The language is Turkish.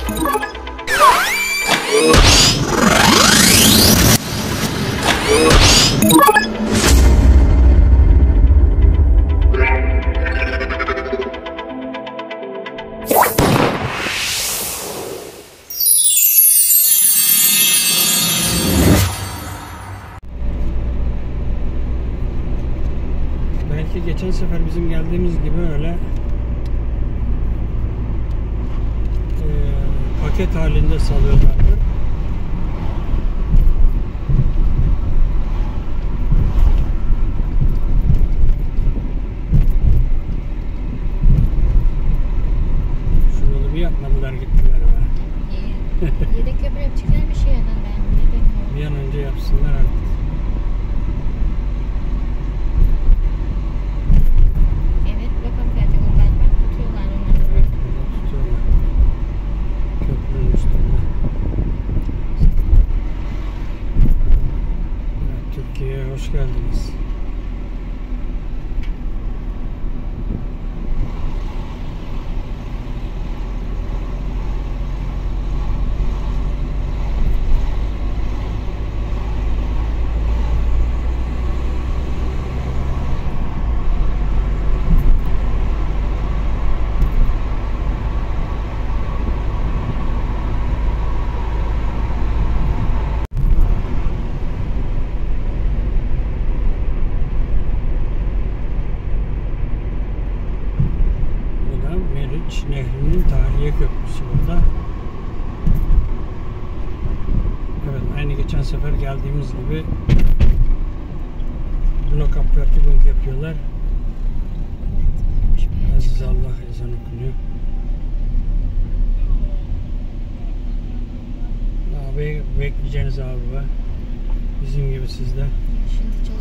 Belki geçen sefer bizim geldiğimiz gibi öyle paket halinde salıyorlardı. Şu yolu bir yapmadılar, gittiler be. Yedek köprü yapacaklar bir şey yandan ben. Ne demiyorum. Bir an önce yapsınlar artık. Evet, bakalım Pentagon galiba tutuyorlar onları. Evet, burada tutuyorlar. Köprünün üstünde. Evet, Türkiye'ye hoş geldiniz. Meriç Nehri'nin tarihi köprüsü burada. Evet, aynı geçen sefer geldiğimiz gibi blok apvertigung yapıyorlar. Aziz Allah ezan okunuyor. Abi bekleyeceğiniz abi var. Bizim gibi sizde. Şimdi